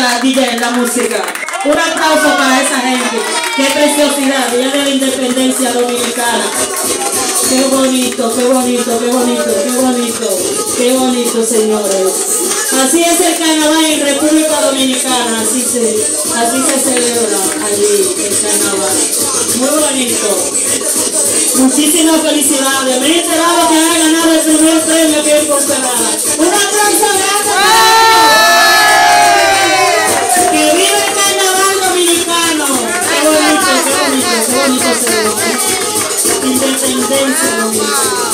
DJ, la música. Un aplauso para esa gente. Qué preciosidad, Día de la Independencia Dominicana. Qué bonito, qué bonito, qué bonito, qué bonito, qué bonito, señores. Así es el carnaval en República Dominicana, así se celebra allí el carnaval. Muy bonito. Muchísimas felicidades. Me he enterado que ha ganado el primer premio que es Ponferrada. Un aplauso grande para que viva el carnaval dominicano. Qué bonito, qué bonito, qué bonito se ve. Independencia dominicana.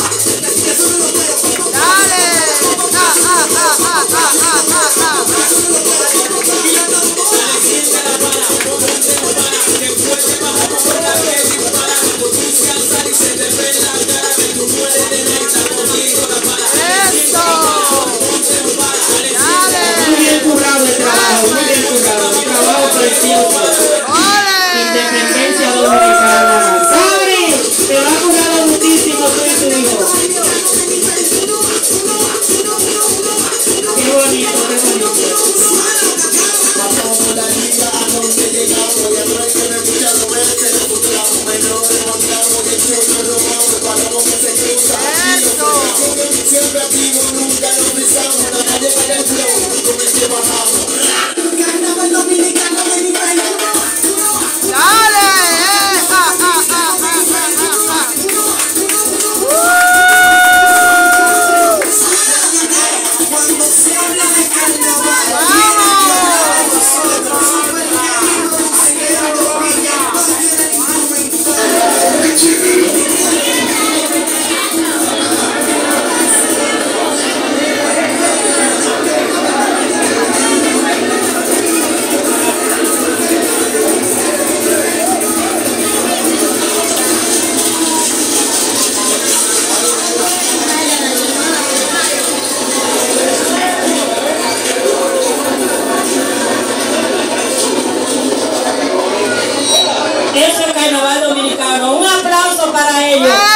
Muy bien currado el trabajo, muy bien currado, un trabajo precioso. Independencia dominicana. Sabri, te va a curar muchísimo tú y tu hijo. Qué bonito, qué bonito. Siempre activo, nunca nos besamos, nadie paga el flow, con el que bajamos. Carnaval dominicano de mi país. ¡Dale! Cuando se habla de carnaval, Es el carnaval dominicano. Un aplauso para ellos.